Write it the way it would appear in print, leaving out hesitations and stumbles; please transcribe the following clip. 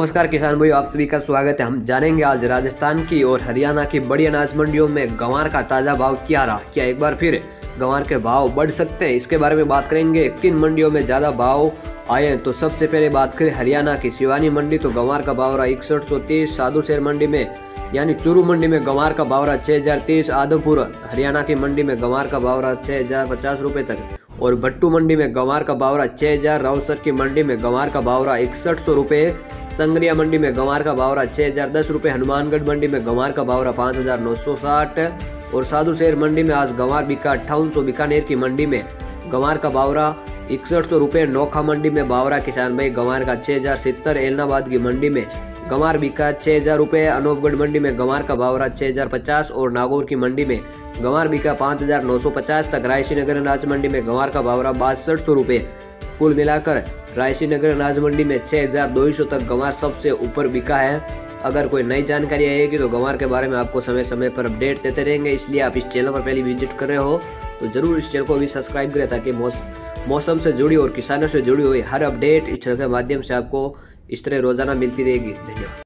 नमस्कार किसान भाइयों, आप सभी का स्वागत है। हम जानेंगे आज राजस्थान की और हरियाणा की बड़ी अनाज मंडियों में गंवार का ताज़ा भाव क्या रहा। क्या एक बार फिर गंवार के भाव बढ़ सकते हैं, इसके बारे में बात करेंगे। किन मंडियों में ज़्यादा भाव आए हैं, तो सबसे पहले बात करें हरियाणा की सिवानी मंडी, तो गंवार का भाव रहा 6130। साधुशेर मंडी में यानी चूरू मंडी में गंवार का भाव रहा 6030। आदमपुर हरियाणा की मंडी में गंवार का भाव रहा 6050 रुपये तक। और भट्टू मंडी में गंवार का भाव रहा 6000। रावसर की मंडी में गंवार का भाव रहा 6100 रुपये। संगरिया मंडी में गंवार का भाव रहा 6010 रुपये। हनुमानगढ़ मंडी में गंवार का भाव रहा 5960। और साधुशेर मंडी में आज गंवार बिका 5800। बीकानेर की मंडी में गंवार का भाव रहा 6100 रुपये। नोखा मंडी में भाव रहा किसान भाई गंवार का 6070। एलनाबाद की मंडी में गंवार बिका 6000 रुपये। अनूपगढ़ मंडी में गंवार का भाव रहा 6050। और नागौर की मंडी में गंवार बिका 5950 तक। रायसी नगर अनाज मंडी में गंवार का भाव रहा 6200 रुपये। कुल मिलाकर रायसी नगर अनाज मंडी में 6200 तक गंवार सबसे ऊपर बिका है। अगर कोई नई जानकारी आएगी तो गंवार के बारे में आपको समय समय पर अपडेट देते रहेंगे, इसलिए आप इस चैनल पर पहले विजिट कर रहे हो तो जरूर इस चैनल को भी सब्सक्राइब करें, ताकि मौसम से जुड़ी और किसानों से जुड़ी हुई हर अपडेट इस चैनल के माध्यम से आपको इस तरह रोजाना मिलती रहेगी। धन्यवाद।